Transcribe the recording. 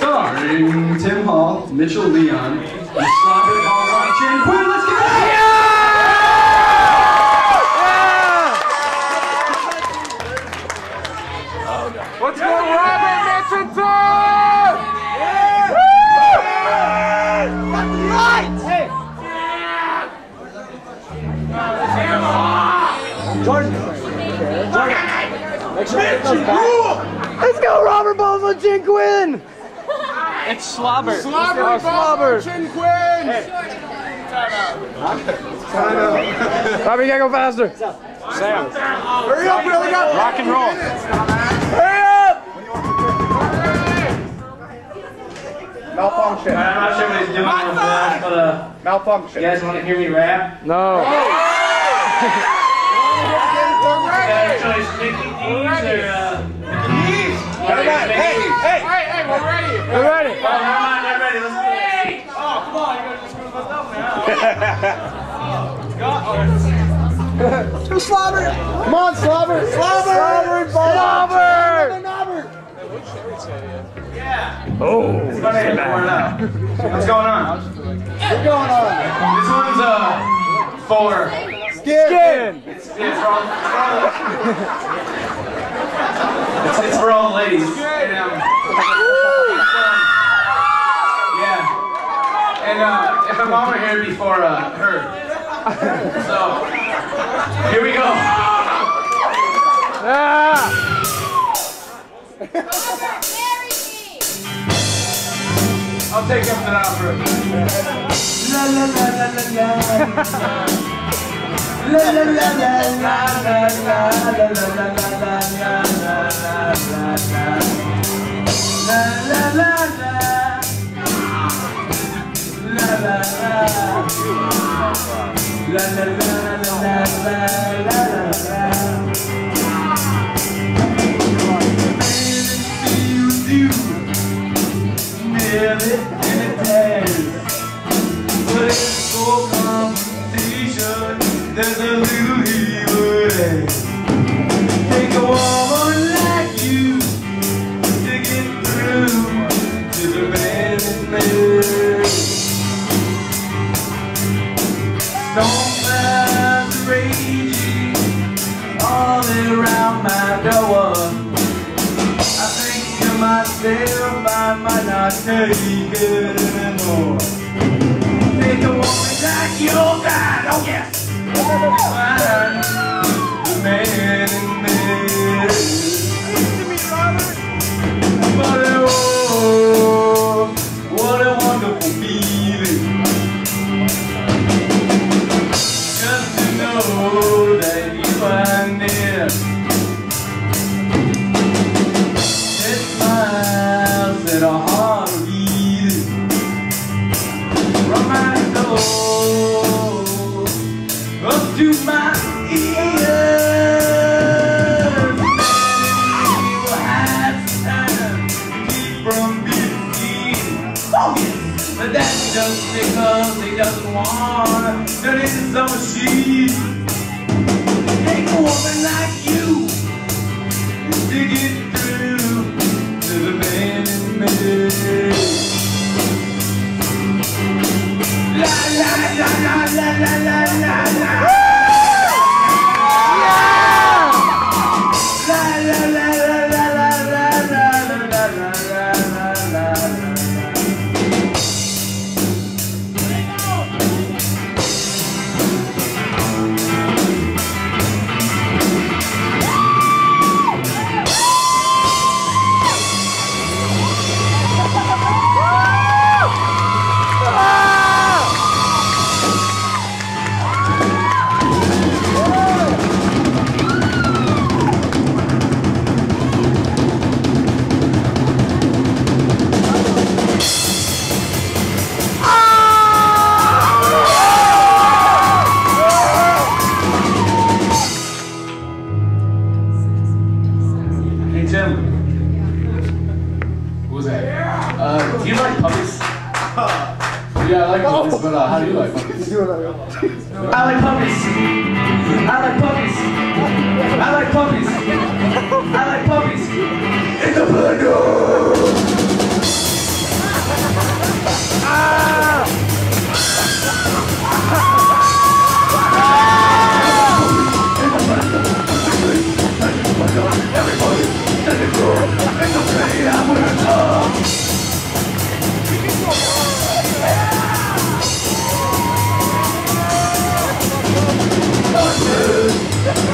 Starring Tim Hall, Mitchell Leon, and Sloppy Balls on Chin Quin. Let's get it! Let's go, Robert, Mitch, and Tom! Yeah! Got the lights! Hey! Jordan! Mitch, let's go, Robert Balls on Chin Quin! It's slobber. Slobber, slobber. Chin Quin! Hey. Time out. Robert, you gotta go faster. Sam. Hurry up, really up. Rock and roll. Hurry up! Malfunction. I'm not sure what he's doing with that, but Malfunction. you guys want to hear me rap? No. Choice, Mickey D's or Hey, we're ready. We're ready. Oh, never mind, they're ready. Let's do it. Oh, come on, you gotta just move us up now. Too slobber. Come on, slobber. Slobber. Slobber. Yeah. Oh. It's funny to pour it out. What's going on? What's going on? This one's for Skin. It's for all the ladies. And, yeah. And if my mom were here before her. So here we go. I'll take up that offer. La la la la la la. La la la la la la la la la la la la there's a little evil day. Take a woman like you to get through to the man in me. Storm clouds raging all around my door. I think to myself I might not take it anymore. Take a woman like you, God, oh yes. The man in me. But oh, what a wonderful feeling. Just to know that you are near. It smiles and a heart beating from my soul up to my ears. Man in me will have time to keep from being seen. Oh yes, but that's just because he doesn't want to turn into some machine. Take a woman like you to get through to the man in me. La la la la la la la la la. Do you like puppies? Yeah, I like puppies, but how do you like puppies? I like puppies. I like puppies. I like puppies. I like puppies. In the bundle. I'm gonna go. Thunder.